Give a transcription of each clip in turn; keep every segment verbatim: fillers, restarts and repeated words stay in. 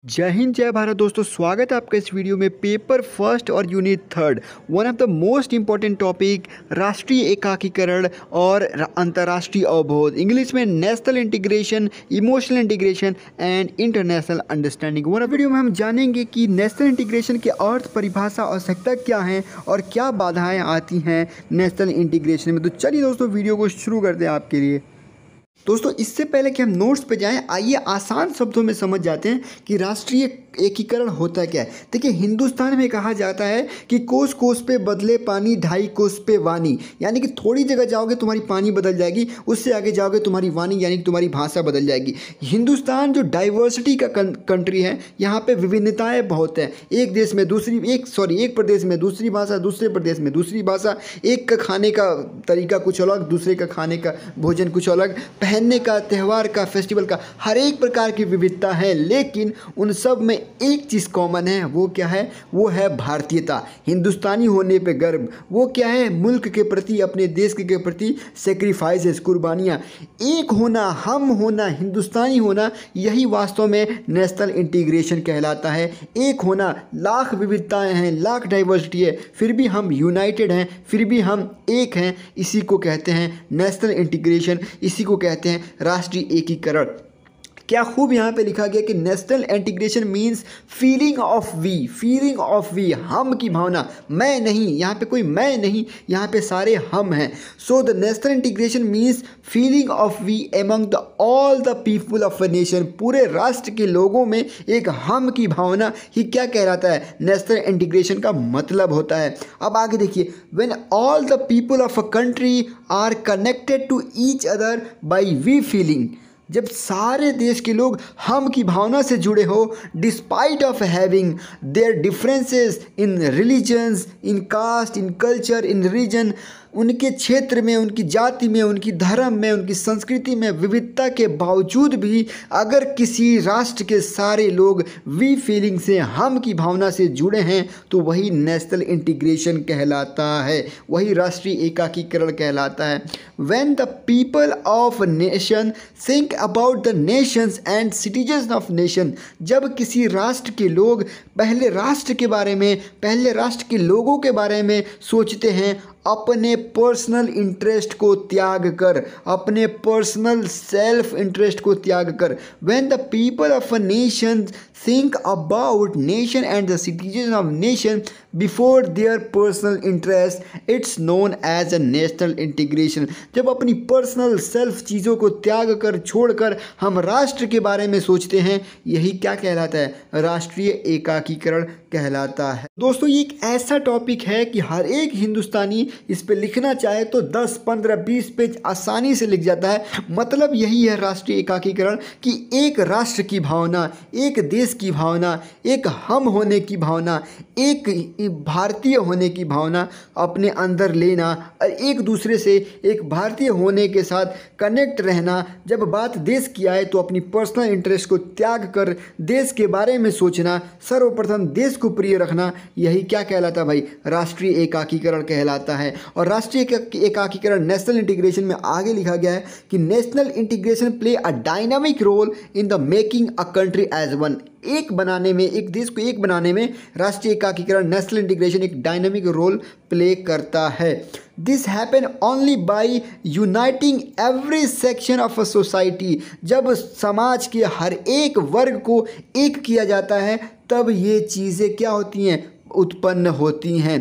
जय हिंद जय भारत दोस्तों, स्वागत है आपका इस वीडियो में। पेपर फर्स्ट और unit third, one of the most important topic राष्ट्रीय एकाकीकरण और अंतर्राष्ट्रीय अवबोध, इंग्लिश में national integration, emotional integration and international understanding. One video में हम जानेंगे कि नेशनल इंटीग्रेशन के अर्थ, परिभाषा, आवश्यकता क्या है और क्या बाधाएं आती हैं नेशनल इंटीग्रेशन में। तो चलिए दोस्तों वीडियो को शुरू करते हैं आपके लिए। दोस्तों इससे पहले कि हम नोट्स पे जाएं, आइए आसान शब्दों में समझ जाते हैं कि राष्ट्रीय एकीकरण होता क्या है। देखिए, हिंदुस्तान में कहा जाता है कि कोस कोस पे बदले पानी, ढाई कोस पे वाणी, यानी कि थोड़ी जगह जाओगे तुम्हारी पानी बदल जाएगी, उससे आगे जाओगे तुम्हारी वाणी यानी कि तुम्हारी भाषा बदल जाएगी। हिंदुस्तान जो डाइवर्सिटी का कंट्री है, यहाँ पे विभिन्नताएं बहुत हैं। एक देश में दूसरी एक सॉरी एक प्रदेश में दूसरी भाषा, दूसरे प्रदेश में दूसरी भाषा, एक का खाने का तरीका कुछ अलग, दूसरे का खाने का भोजन कुछ अलग, पहनने का, त्यौहार का, फेस्टिवल का, हर एक प्रकार की विविधता है। लेकिन उन सब में एक चीज़ कॉमन है, वो क्या है? वो है भारतीयता, हिंदुस्तानी होने पे गर्व। वो क्या है? मुल्क के प्रति, अपने देश के प्रति सेक्रीफाइसेस, कुर्बानियाँ, एक होना, हम होना, हिंदुस्तानी होना, यही वास्तव में नेशनल इंटीग्रेशन कहलाता है। एक होना, लाख विविधताएं हैं, लाख डाइवर्सिटी है, फिर भी हम यूनाइटेड हैं, फिर भी हम एक हैं, इसी को कहते हैं नेशनल इंटीग्रेशन, इसी को कहते हैं राष्ट्रीय एकीकरण। क्या खूब यहाँ पे लिखा गया कि national integration means feeling of we, feeling of we, हम की भावना, मैं नहीं, यहाँ पे कोई मैं नहीं, यहाँ पे सारे हम हैं। So the national integration means feeling of we among the all the people of a nation, पूरे राष्ट्र के लोगों में एक हम की भावना ही क्या कहलाता है? नेशनल इंटीग्रेशन का मतलब होता है। अब आगे देखिए, when all the people of a country are connected to each other by we feeling, जब सारे देश के लोग हम की भावना से जुड़े हो, despite of having their differences in religions, in caste, in culture, in region, उनके क्षेत्र में, उनकी जाति में, उनकी धर्म में, उनकी संस्कृति में विविधता के बावजूद भी अगर किसी राष्ट्र के सारे लोग वी फीलिंग से, हम की भावना से जुड़े हैं, तो वही नेशनल इंटीग्रेशन कहलाता है, वही राष्ट्रीय एकाकीकरण कहलाता है। When the people of nation think about the nations and citizens of nation, जब किसी राष्ट्र के लोग पहले राष्ट्र के बारे में, पहले राष्ट्र के लोगों के बारे में सोचते हैं, अपने पर्सनल इंटरेस्ट को त्याग कर, अपने पर्सनल सेल्फ इंटरेस्ट को त्याग कर। When the people of a nation think about nation and the citizen of nation before their personal interest, it's known as a national integration. जब अपनी पर्सनल सेल्फ चीज़ों को त्याग कर, छोड़कर हम राष्ट्र के बारे में सोचते हैं, यही क्या कहलाता है? राष्ट्रीय एकाकीकरण कहलाता है। दोस्तों ये एक ऐसा टॉपिक है कि हर एक हिंदुस्तानी इस पे लिखना चाहे तो दस, पंद्रह, बीस पेज आसानी से लिख जाता है। मतलब यही है राष्ट्रीय एकाकीकरण कि एक राष्ट्र की भावना, एक देश की भावना, एक हम होने की भावना, एक भारतीय होने की भावना अपने अंदर लेना और एक दूसरे से, एक भारतीय होने के साथ कनेक्ट रहना। जब बात देश की आए तो अपनी पर्सनल इंटरेस्ट को त्याग कर देश के बारे में सोचना, सर्वप्रथम देश को प्रिय रखना, यही क्या कहलाता है भाई? राष्ट्रीय एकाकीकरण कहलाता है। और राष्ट्रीय एकाकीकरण, नेशनल इंटीग्रेशन में आगे लिखा गया है कि national integration play a dynamic role in the making a country as one, एक बनाने में, एक देश को एक बनाने में राष्ट्रीय एकाकीकरण, नेशनल इंटीग्रेशन एक डायनामिक रोल प्ले करता है। This happen only by uniting every section of a society, जब समाज के हर एक वर्ग को एक किया जाता है, तब ये चीज़ें क्या होती हैं? उत्पन्न होती हैं।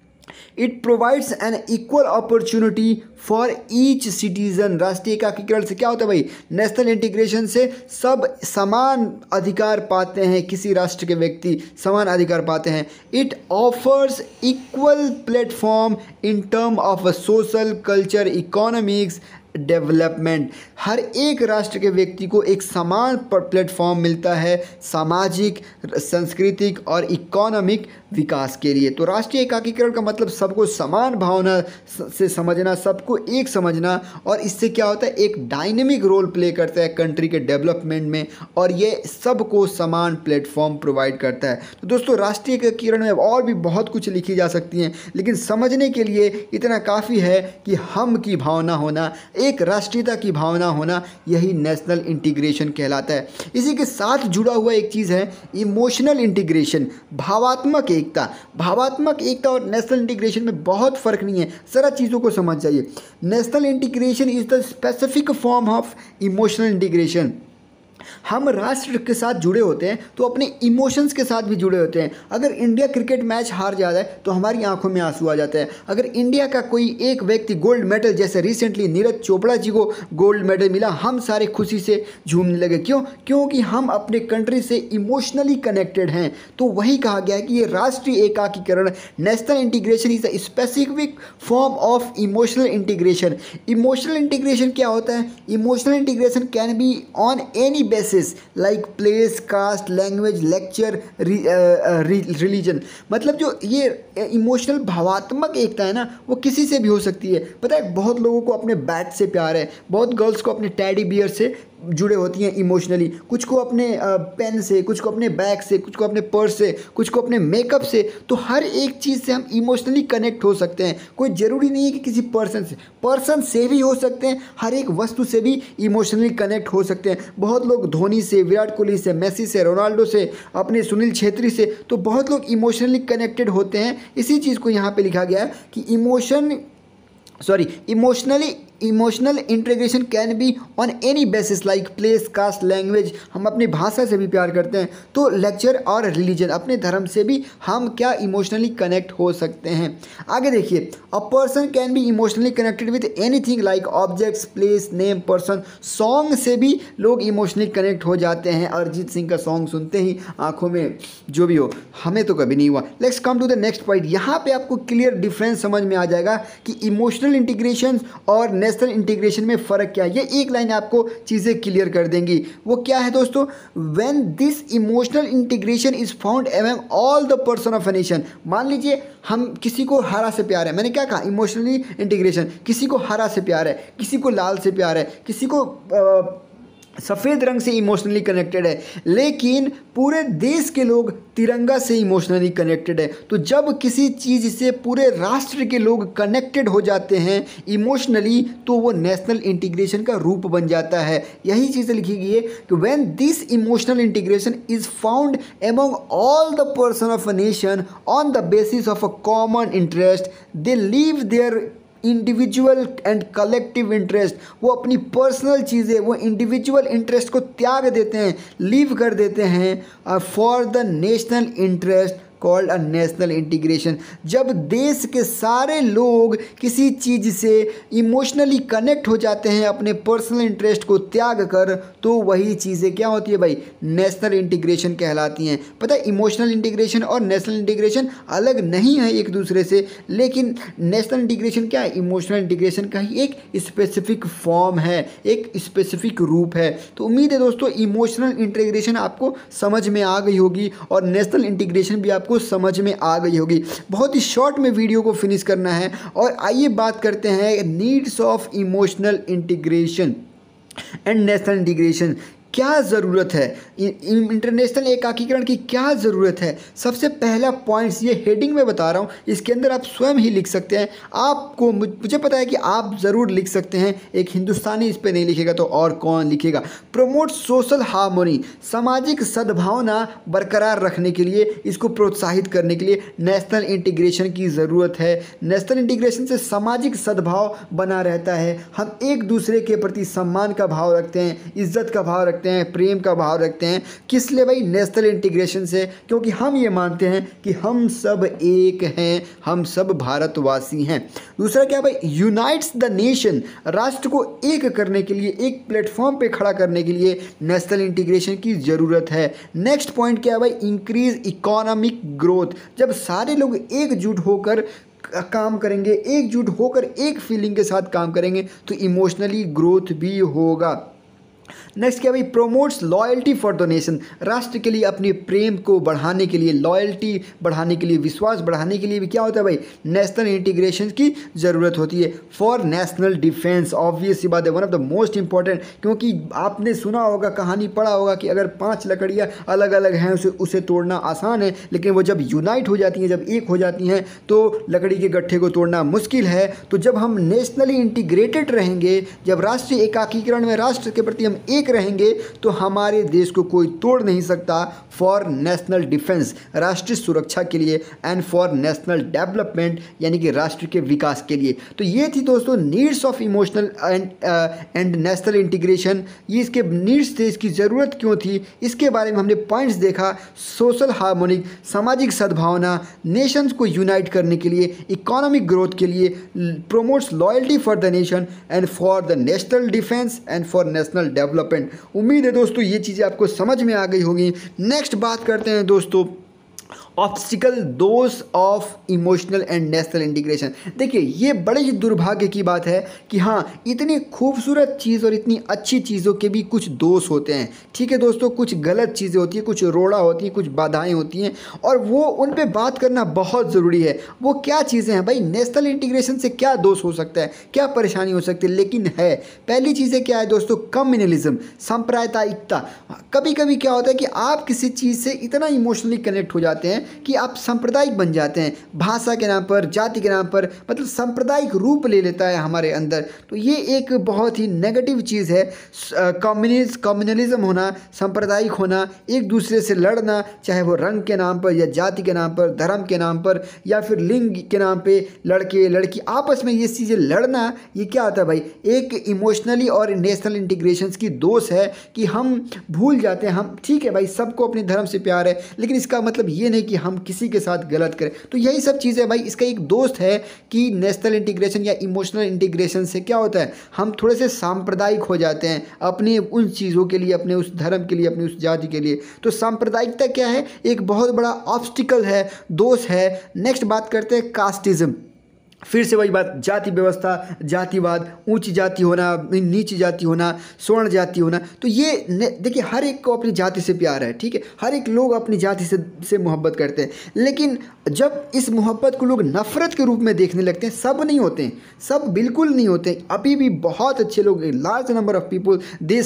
It provides an equal opportunity for each citizen, राष्ट्रीय एकाकीकरण से क्या होता है भाई? नेशनल इंटीग्रेशन से सब समान अधिकार पाते हैं, किसी राष्ट्र के व्यक्ति समान अधिकार पाते हैं। It offers equal platform in term of social, culture, economics development, हर एक राष्ट्र के व्यक्ति को एक समान प्लेटफॉर्म मिलता है सामाजिक, सांस्कृतिक और इकोनॉमिक विकास के लिए। तो राष्ट्रीय एकाकीकरण का मतलब सबको समान भावना से समझना, सबको एक समझना, और इससे क्या होता है? एक डायनेमिक रोल प्ले करता है कंट्री के डेवलपमेंट में, और ये सबको समान प्लेटफॉर्म प्रोवाइड करता है। तो दोस्तों राष्ट्रीय एकीकरण में और भी बहुत कुछ लिखी जा सकती हैं, लेकिन समझने के लिए इतना काफ़ी है कि हम की भावना होना, एक राष्ट्रीयता की भावना होना, यही नेशनल इंटीग्रेशन कहलाता है। इसी के साथ जुड़ा हुआ एक चीज़ है इमोशनल इंटीग्रेशन, भावात्मक एकता। भावात्मक एकता और नेशनल इंटीग्रेशन में बहुत फ़र्क नहीं है, ज़रा चीज़ों को समझ जाइए। National integration is the specific form of emotional integration. हम राष्ट्र के साथ जुड़े होते हैं तो अपने इमोशंस के साथ भी जुड़े होते हैं। अगर इंडिया क्रिकेट मैच हार जाता है तो हमारी आंखों में आंसू आ जाता है। अगर इंडिया का कोई एक व्यक्ति गोल्ड मेडल, जैसे रिसेंटली नीरज चोपड़ा जी को गोल्ड मेडल मिला, हम सारे खुशी से झूमने लगे। क्यों? क्योंकि हम अपने कंट्री से इमोशनली कनेक्टेड हैं। तो वही कहा गया है कि ये राष्ट्रीय एकाकीकरण, national integration is a specific form of emotional integration. Emotional integration क्या होता है? Emotional integration can be on any basis like place, caste, language, lecture, religion. मतलब जो ये इमोशनल भावात्मक एकता है ना, वो किसी से भी हो सकती है। पता है, बहुत लोगों को अपने बैट से प्यार है, बहुत गर्ल्स को अपने टैडी बियर से जुड़े होती हैं इमोशनली, कुछ को अपने पेन से, कुछ को अपने बैग से, कुछ को अपने पर्स से, कुछ को अपने मेकअप से। तो हर एक चीज़ से हम इमोशनली कनेक्ट हो सकते हैं। कोई ज़रूरी नहीं है कि किसी पर्सन से, पर्सन से भी हो सकते हैं, हर एक वस्तु से भी इमोशनली कनेक्ट हो सकते हैं। बहुत लोग धोनी से, विराट कोहली से, मेसी से, रोनाल्डो से, अपने सुनील छेत्री से, तो बहुत लोग इमोशनली कनेक्टेड होते हैं। इसी चीज़ को यहाँ पे लिखा गया है कि emotion sorry emotionally emotional integration can be on any basis like place, caste, language. हम अपनी भाषा से भी प्यार करते हैं, तो लेक्चर और रिलीजन, अपने धर्म से भी हम क्या इमोशनली कनेक्ट हो सकते हैं। आगे देखिए, a person can be emotionally connected with anything like objects, place, name, person. Song से भी लोग इमोशनली कनेक्ट हो जाते हैं। अरिजीत सिंह का सॉन्ग सुनते ही आंखों में जो भी हो, हमें तो कभी नहीं हुआ। Let's come to the next point. यहाँ पे आपको क्लियर डिफरेंस समझ में आ जाएगा कि इमोशनल इंटीग्रेशन और नेशनल इंटीग्रेशन में फ़र्क क्या है। ये एक लाइन आपको चीज़ें क्लियर कर देंगी। वो क्या है दोस्तों? When this emotional integration is found among all the person of a nation. मान लीजिए हम किसी को हरा से प्यार है, मैंने क्या कहा? Emotionally integration. किसी को हरा से प्यार है, किसी को लाल से प्यार है, किसी को आ, सफ़ेद रंग से इमोशनली कनेक्टेड है, लेकिन पूरे देश के लोग तिरंगा से इमोशनली कनेक्टेड है। तो जब किसी चीज़ से पूरे राष्ट्र के लोग कनेक्टेड हो जाते हैं इमोशनली, तो वो नेशनल इंटीग्रेशन का रूप बन जाता है। यही चीज़ लिखी गई है कि when this emotional integration is found among all the person of a nation on the basis of a common interest, they leave their individual and collective interest. वो अपनी पर्सनल चीज़ें, वो इंडिविजुअल इंटरेस्ट को त्याग देते हैं, लीव कर देते हैं for the national interest called a national integration. जब देश के सारे लोग किसी चीज़ से इमोशनली कनेक्ट हो जाते हैं अपने पर्सनल इंटरेस्ट को त्याग कर, तो वही चीज़ें क्या होती है भाई? नेशनल इंटीग्रेशन कहलाती हैं। पता है, इमोशनल इंटीग्रेशन और नेशनल इंटीग्रेशन अलग नहीं है एक दूसरे से, लेकिन नेशनल इंटीग्रेशन क्या है? इमोशनल इंटीग्रेशन का ही एक स्पेसिफिक फॉर्म है, एक स्पेसिफिक रूप है। तो उम्मीद है दोस्तों इमोशनल इंटीग्रेशन आपको समझ में आ गई होगी और नेशनल इंटीग्रेशन भी आपको समझ में आ गई होगी। बहुत ही शॉर्ट में वीडियो को फिनिश करना है और आइए बात करते हैं needs of emotional integration and national integration. क्या ज़रूरत है इंटरनेशनल एकाकीकरण की? क्या ज़रूरत है? सबसे पहला पॉइंट्स ये हेडिंग में बता रहा हूँ, इसके अंदर आप स्वयं ही लिख सकते हैं। आपको, मुझे पता है कि आप ज़रूर लिख सकते हैं। एक हिंदुस्तानी इस पे नहीं लिखेगा तो और कौन लिखेगा? प्रमोट सोशल हार्मोनी, सामाजिक सद्भावना बरकरार रखने के लिए, इसको प्रोत्साहित करने के लिए नेशनल इंटीग्रेशन की ज़रूरत है। नेशनल इंटीग्रेशन से सामाजिक सद्भाव बना रहता है, हम एक दूसरे के प्रति सम्मान का भाव रखते हैं, इज्जत का भाव रखते हैं, प्रेम का भाव रखते हैं। किस लिए भाई? नेशनल इंटीग्रेशन से, क्योंकि हम ये मानते हैं कि हम सब एक हैं, हम सब भारतवासी हैं। दूसरा क्या भाई? यूनाइट्स द नेशन, राष्ट्र को एक करने के लिए, एक प्लेटफॉर्म पे खड़ा करने के लिए नेशनल इंटीग्रेशन की ज़रूरत है। नेक्स्ट पॉइंट क्या है भाई? इंक्रीज इकोनॉमिक ग्रोथ, जब सारे लोग एकजुट होकर काम करेंगे, एकजुट होकर एक फीलिंग के साथ काम करेंगे, तो इमोशनली ग्रोथ भी होगा। नेक्स्ट क्या भाई, promotes loyalty for the nation, राष्ट्र के लिए अपने प्रेम को बढ़ाने के लिए, लॉयल्टी बढ़ाने के लिए, विश्वास बढ़ाने के लिए भी क्या होता है भाई, नेशनल इंटीग्रेशन की ज़रूरत होती है। फॉर नेशनल डिफेंस, ऑब्वियस सी बात है, one of the most important, क्योंकि आपने सुना होगा, कहानी पढ़ा होगा कि अगर पांच लकड़ियाँ अलग अलग हैं उसे उसे तोड़ना आसान है, लेकिन वो जब यूनाइट हो जाती हैं, जब एक हो जाती हैं, तो लकड़ी के गट्ठे को तोड़ना मुश्किल है। तो जब हम नेशनली इंटीग्रेटेड रहेंगे, जब राष्ट्रीय एकाकीकरण में राष्ट्र के प्रति हम एक रहेंगे, तो हमारे देश को कोई तोड़ नहीं सकता। फॉर नेशनल डिफेंस, राष्ट्रीय सुरक्षा के लिए, एंड फॉर नेशनल डेवलपमेंट, यानी कि राष्ट्र के विकास के लिए। तो ये थी दोस्तों needs of emotional and and national integration. ये इसके नीड्स थे, इसकी ज़रूरत क्यों थी, इसके बारे में हमने पॉइंट्स देखा। सोशल हार्मोनिक, सामाजिक सद्भावना, नेशंस को यूनाइट करने के लिए, इकोनॉमिक ग्रोथ के लिए, promotes loyalty for the nation and for the national defence and for national development. उम्मीद है दोस्तों ये चीज़ें आपको समझ में आ गई होगी। नेक्स्ट बात करते हैं दोस्तों, ऑब्स्टिकल दोष of emotional and national integration. देखिए ये बड़े ही दुर्भाग्य की बात है कि हाँ, इतनी खूबसूरत चीज़ और इतनी अच्छी चीज़ों के भी कुछ दोष होते हैं। ठीक है दोस्तों, कुछ गलत चीज़ें होती हैं, कुछ रोड़ा होती हैं, कुछ बाधाएं होती हैं, और वो उन पे बात करना बहुत ज़रूरी है। वो क्या चीज़ें हैं भाई, नेशनल इंटीग्रेशन से क्या दोष हो सकता है, क्या परेशानी हो सकती है, लेकिन है। पहली चीज़ें क्या है दोस्तों, कम्युनलिज्म, सांप्रदायिकता। कभी कभी क्या होता है कि आप किसी चीज़ से इतना इमोशनली कनेक्ट हो जाते हैं कि आप सांप्रदायिक बन जाते हैं, भाषा के नाम पर, जाति के नाम पर, मतलब सांप्रदायिक रूप ले लेता है हमारे अंदर। तो ये एक बहुत ही नेगेटिव चीज़ है। कम्युनिस्ट कम्युनलिज्म होना, सांप्रदायिक होना, एक दूसरे से लड़ना, चाहे वो रंग के नाम पर या जाति के नाम पर, धर्म के नाम पर, या फिर लिंग के नाम पे, लड़के लड़की आपस में ये चीज़ें लड़ना, ये क्या होता है भाई, एक इमोशनली और नेशनल इंटीग्रेशन की दोष है कि हम भूल जाते हैं। हम ठीक है भाई, सबको अपने धर्म से प्यार है, लेकिन इसका मतलब ये नहीं कि हम किसी के साथ गलत करें। तो यही सब चीज़ें भाई, इसका एक दोस्त है कि नेशनल इंटीग्रेशन या इमोशनल इंटीग्रेशन से क्या होता है, हम थोड़े से सांप्रदायिक हो जाते हैं अपनी उन चीज़ों के लिए, अपने उस धर्म के लिए, अपनी उस जाति के लिए। तो सांप्रदायिकता क्या है, एक बहुत बड़ा ऑब्स्टिकल है, दोष है। नेक्स्ट बात करते हैं कास्टिज्म। फिर से वही बात, जाति व्यवस्था, जातिवाद, ऊंची जाति होना, नीची जाति होना, स्वर्ण जाति होना। तो ये देखिए, हर एक को अपनी जाति से प्यार है, ठीक है, हर एक लोग अपनी जाति से से मोहब्बत करते हैं, लेकिन जब इस मोहब्बत को लोग नफ़रत के रूप में देखने लगते हैं, सब नहीं होते हैं, सब बिल्कुल नहीं होते हैं, अभी भी बहुत अच्छे लोग, large number of people, they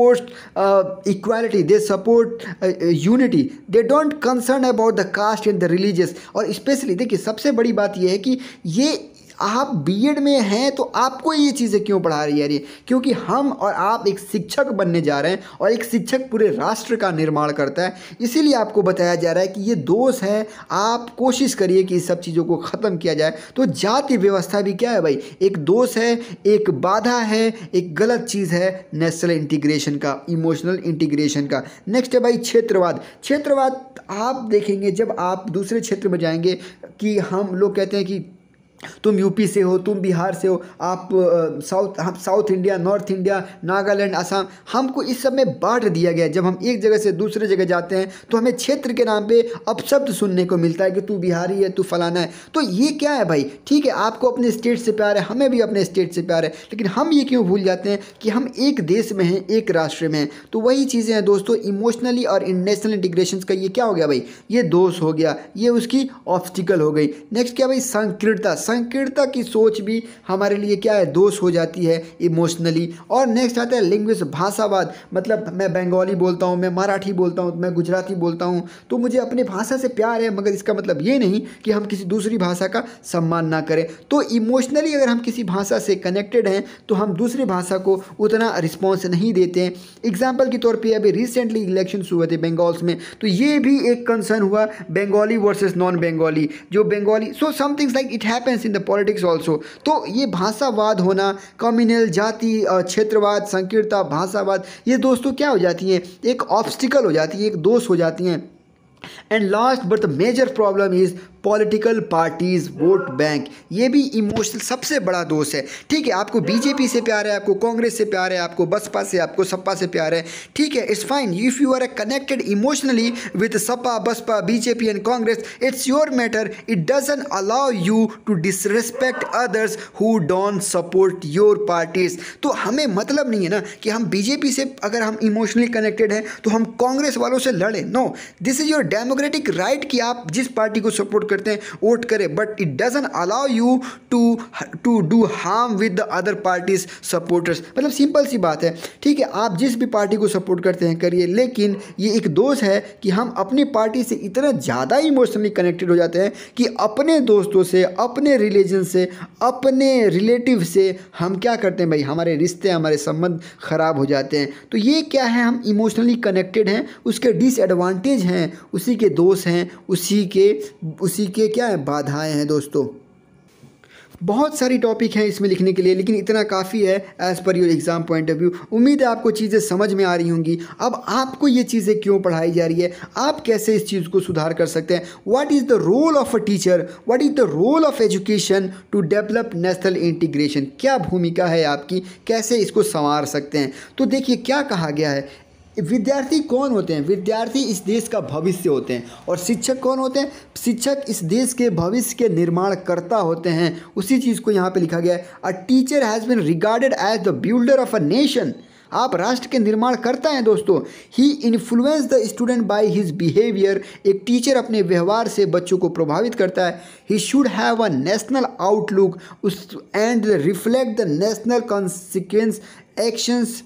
support equality, they support unity, they don't concern about the caste and the religious. और स्पेशली देखिए, सबसे बड़ी बात यह है कि ये आप बीएड में हैं तो आपको ये चीज़ें क्यों पढ़ा रही है, क्योंकि हम और आप एक शिक्षक बनने जा रहे हैं, और एक शिक्षक पूरे राष्ट्र का निर्माण करता है, इसीलिए आपको बताया जा रहा है कि ये दोष है। आप कोशिश करिए कि इस सब चीज़ों को ख़त्म किया जाए। तो जाति व्यवस्था भी क्या है भाई, एक दोष है, एक बाधा है, एक गलत चीज़ है नेशनल इंटीग्रेशन का, इमोशनल इंटीग्रेशन का। नेक्स्ट है भाई क्षेत्रवाद। क्षेत्रवाद आप देखेंगे, जब आप दूसरे क्षेत्र में जाएंगे, कि हम लोग कहते हैं कि तुम यूपी से हो, तुम बिहार से हो, आप साउथ हम south India, north India, Nagaland, Assam, हमको इस सब में बांट दिया गया है। जब हम एक जगह से दूसरे जगह जाते हैं तो हमें क्षेत्र के नाम पे अपशब्द सुनने को मिलता है कि तू बिहारी है, तू फलाना है। तो ये क्या है भाई, ठीक है, आपको अपने स्टेट से प्यार है, हमें भी अपने स्टेट से प्यार है, लेकिन हम ये क्यों भूल जाते हैं कि हम एक देश में हैं, एक राष्ट्र में हैं। तो वही चीज़ें हैं दोस्तों, इमोशनली और नेशनल इंटीग्रेशन का ये क्या हो गया भाई, ये दोष हो गया, ये उसकी ऑब्स्टिकल हो गई। नेक्स्ट क्या भाई, संकीर्णता। संकीर्णता की सोच भी हमारे लिए क्या है, दोष हो जाती है इमोशनली। और नेक्स्ट आता है लैंग्वेज, भाषावाद। मतलब मैं बंगाली बोलता हूँ, मैं मराठी बोलता हूँ, मैं गुजराती बोलता हूँ, तो मुझे अपने भाषा से प्यार है, मगर इसका मतलब ये नहीं कि हम किसी दूसरी भाषा का सम्मान ना करें। तो इमोशनली अगर हम किसी भाषा से कनेक्टेड हैं तो हम दूसरी भाषा को उतना रिस्पॉन्स नहीं देते हैं। एग्जाम्पल के तौर पर अभी रिसेंटली इलेक्शन हुए थे बंगाल्स में, तो ये भी एक कंसर्न हुआ, बंगाली वर्सेस नॉन बंगाली, जो Bengali, so somethings like it happens in the politics also. तो ये भाषावाद होना, कम्युनल, जाति, क्षेत्रवाद, संकीर्णता, भाषावाद, ये दोस्तों क्या हो जाती हैं, एक ऑब्स्टिकल हो जाती है, एक दोष हो जाती हैं। And last but the major problem is political parties vote bank, ये भी इमोशनल सबसे बड़ा दोष है। ठीक है, आपको बीजेपी से प्यार है, आपको कांग्रेस से प्यार है, आपको बसपा से, आपको सपा से प्यार है, ठीक है, it's fine. If you are connected emotionally with Sapa, Basapa, BJP and Congress, it's your matter. It doesn't allow you to disrespect others who don't support your parties. तो हमें मतलब नहीं है ना कि हम बीजेपी से अगर हम इमोशनली कनेक्टेड हैं तो हम कांग्रेस वालों से लड़ें। No, this is your democratic right कि आप जिस पार्टी को सपोर्ट करते हैं वोट करें, but it doesn't allow you to to do harm with the other parties supporters. मतलब सिंपल सी बात है, ठीक है, आप जिस भी पार्टी को सपोर्ट करते हैं करिए, लेकिन ये एक दोष है कि हम अपनी पार्टी से इतना ज़्यादा इमोशनली कनेक्टेड हो जाते हैं कि अपने दोस्तों से, अपने रिलीजन से, अपने रिलेटिव से हम क्या करते हैं भाई, हमारे रिश्ते, हमारे संबंध खराब हो जाते हैं। तो ये क्या है, हम इमोशनली कनेक्टेड हैं, उसके डिसएडवांटेज हैं, उसी के दोष हैं, उसी के उसी के क्या है, बाधाएं हैं दोस्तों। बहुत सारी टॉपिक हैं इसमें लिखने के लिए, लेकिन इतना काफ़ी है as per your exam point of view. उम्मीद है आपको चीज़ें समझ में आ रही होंगी। अब आपको ये चीज़ें क्यों पढ़ाई जा रही है, आप कैसे इस चीज़ को सुधार कर सकते हैं। What is the role of a teacher, what is the role of education to develop national integration, क्या भूमिका है आपकी, कैसे इसको संवार सकते हैं। तो देखिए क्या कहा गया है, विद्यार्थी कौन होते हैं, विद्यार्थी इस देश का भविष्य होते हैं, और शिक्षक कौन होते हैं, शिक्षक इस देश के भविष्य के निर्माणकर्ता होते हैं। उसी चीज़ को यहाँ पे लिखा गया है, a teacher has been regarded as the builder of a nation. आप राष्ट्र के निर्माण करता हैं दोस्तों। He influence the student by his behaviour, एक टीचर अपने व्यवहार से बच्चों को प्रभावित करता है। He should have a national outlook and reflect the national consequence actions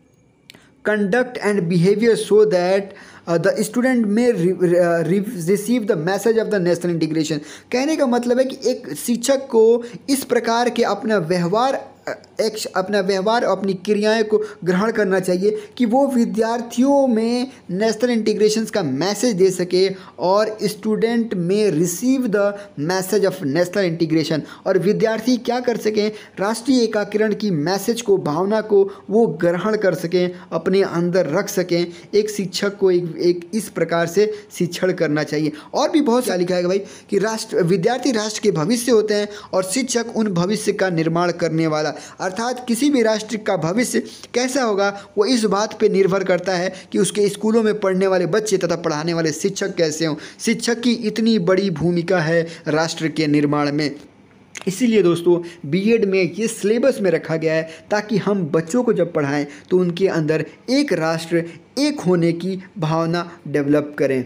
conduct and behavior so that uh, the student may re, uh, re, receive the message of the national integration। कहने का मतलब है कि एक शिक्षक को इस प्रकार के अपना व्यवहार एक अपना व्यवहार और अपनी क्रियाएं को ग्रहण करना चाहिए कि वो विद्यार्थियों में नेशनल इंटीग्रेशंस का मैसेज दे सके और स्टूडेंट में receive the message of national integration, और विद्यार्थी क्या कर सकें, राष्ट्रीय एकीकरण की मैसेज को, भावना को वो ग्रहण कर सकें, अपने अंदर रख सकें। एक शिक्षक को एक, एक इस प्रकार से शिक्षण करना चाहिए। और भी बहुत सारा लिखा है भाई कि राष्ट्र विद्यार्थी राष्ट्र के भविष्य होते हैं और शिक्षक उन भविष्य का निर्माण करने वाला, अर्थात किसी भी राष्ट्र का भविष्य कैसा होगा वो इस बात पे निर्भर करता है कि उसके स्कूलों में पढ़ने वाले बच्चे तथा पढ़ाने वाले शिक्षक कैसे हों। शिक्षक की इतनी बड़ी भूमिका है राष्ट्र के निर्माण में। इसीलिए दोस्तों बीएड में ये सिलेबस में रखा गया है ताकि हम बच्चों को जब पढ़ाएं तो उनके अंदर एक राष्ट्र, एक होने की भावना डेवलप करें।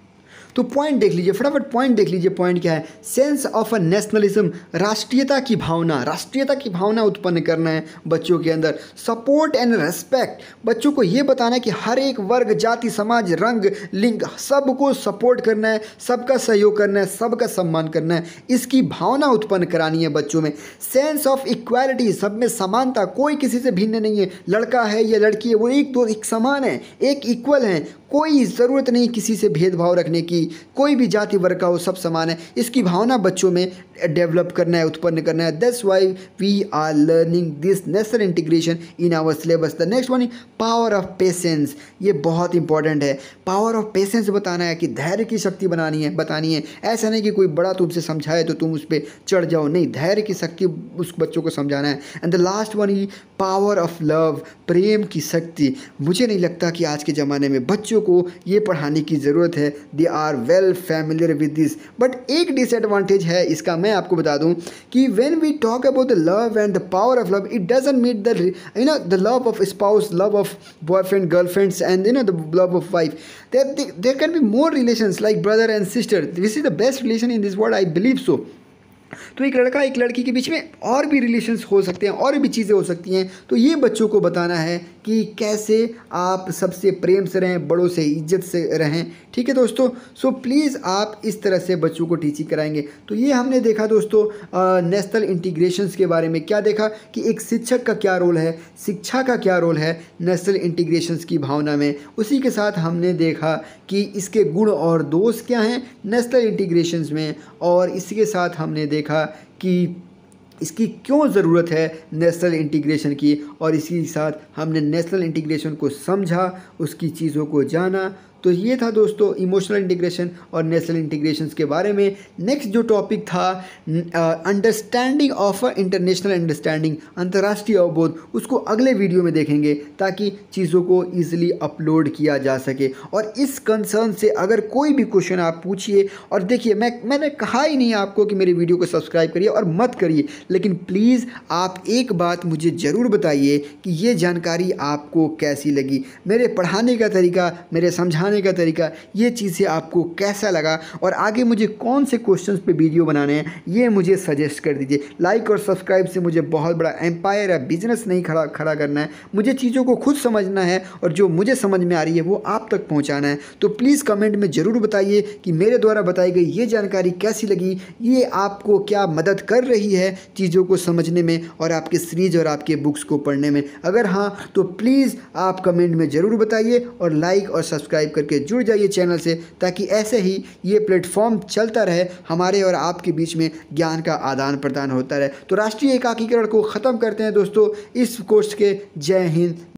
तो पॉइंट देख लीजिए, फटाफट पॉइंट देख लीजिए। पॉइंट क्या है, सेंस ऑफ अ नेशनलिज्म, राष्ट्रीयता की भावना, राष्ट्रीयता की भावना उत्पन्न करना है बच्चों के अंदर। सपोर्ट एंड रेस्पेक्ट, बच्चों को ये बताना है कि हर एक वर्ग, जाति, समाज, रंग, लिंग, सबको सपोर्ट करना है, सबका सहयोग करना है, सबका सम्मान करना है, इसकी भावना उत्पन्न करानी है बच्चों में। सेंस ऑफ इक्वालिटी, सब में समानता, कोई किसी से भिन्न नहीं है, लड़का है या लड़की है वो एक दो एक समान है, एक इक्वल है, कोई ज़रूरत नहीं किसी से भेदभाव रखने की, कोई भी जाति वर्ग का हो, सब समान है। इसकी भावना बच्चों में डेवलप करना है, उत्पन्न करना है। That's why we are learning this national integration in our syllabus. The next one is power of patience, ये बहुत इंपॉर्टेंट है। पावर ऑफ पेशेंस बताना है कि धैर्य की शक्ति बनानी है बतानी है। ऐसा नहीं कि कोई बड़ा तुमसे समझाए तो तुम उस पर चढ़ जाओ, नहीं, धैर्य की शक्ति उस बच्चों को समझाना है। And the last one is power of love, प्रेम की शक्ति। मुझे नहीं लगता कि आज के ज़माने में बच्चों को ये पढ़ाने की ज़रूरत है, they are well familiar with this. But एक डिसएडवांटेज है इसका, मैं आपको बता दूं कि when we talk about the love and the power of love, it doesn't mean the you know the love of spouse, love of boyfriend girlfriends and you know the love of wife. There can be more relations like brother and sister. This is the best relation in this world, I believe so. तो एक लड़का एक लड़की के बीच में और भी relations हो सकते हैं, और भी चीज़ें हो सकती हैं। तो ये बच्चों को बताना है कि कैसे आप सबसे प्रेम से रहें, बड़ों से इज्जत से रहें। ठीक है दोस्तों, सो प्लीज़ आप इस तरह से बच्चों को टीचिंग कराएंगे। तो ये हमने देखा दोस्तों नेशनल इंटीग्रेशंस के बारे में। क्या देखा कि एक शिक्षक का क्या रोल है, शिक्षा का क्या रोल है नेशनल इंटीग्रेशंस की भावना में। उसी के साथ हमने देखा कि इसके गुण और दोष क्या हैं नेशनल इंटीग्रेशंस में, और इसके साथ हमने देखा कि इसकी क्यों ज़रूरत है नेशनल इंटीग्रेशन की, और इसी के साथ हमने नेशनल इंटीग्रेशन को समझा, उसकी चीज़ों को जाना। तो ये था दोस्तों इमोशनल इंटीग्रेशन और नेशनल इंटीग्रेशन के बारे में। नेक्स्ट जो टॉपिक था understanding of a international understanding, अंतर्राष्ट्रीय अवबोध, उसको अगले वीडियो में देखेंगे ताकि चीज़ों को ईजिली अपलोड किया जा सके। और इस कंसर्न से अगर कोई भी क्वेश्चन आप पूछिए, और देखिए मैं मैंने कहा ही नहीं आपको कि मेरे वीडियो को सब्सक्राइब करिए और मत करिए, लेकिन प्लीज़ आप एक बात मुझे ज़रूर बताइए कि ये जानकारी आपको कैसी लगी, मेरे पढ़ाने का तरीका, मेरे समझाने का तरीका, ये चीज़ें आपको कैसा लगा, और आगे मुझे कौन से क्वेश्चंस पे वीडियो बनाने हैं ये मुझे सजेस्ट कर दीजिए। लाइक और सब्सक्राइब से मुझे बहुत बड़ा एम्पायर या बिजनेस नहीं खड़ा खड़ा करना है, मुझे चीज़ों को खुद समझना है और जो मुझे समझ में आ रही है वो आप तक पहुंचाना है। तो प्लीज़ कमेंट में ज़रूर बताइए कि मेरे द्वारा बताई गई ये जानकारी कैसी लगी, ये आपको क्या मदद कर रही है चीज़ों को समझने में और आपके सीरीज और आपके बुक्स को पढ़ने में। अगर हाँ तो प्लीज़ आप कमेंट में ज़रूर बताइए और लाइक और सब्सक्राइब करके जुड़ जाइए चैनल से, ताकि ऐसे ही ये प्लेटफॉर्म चलता रहे, हमारे और आपके बीच में ज्ञान का आदान प्रदान होता रहे। तो राष्ट्रीय एकाकीकरण को ख़त्म करते हैं दोस्तों इस कोर्स के। जय हिंद।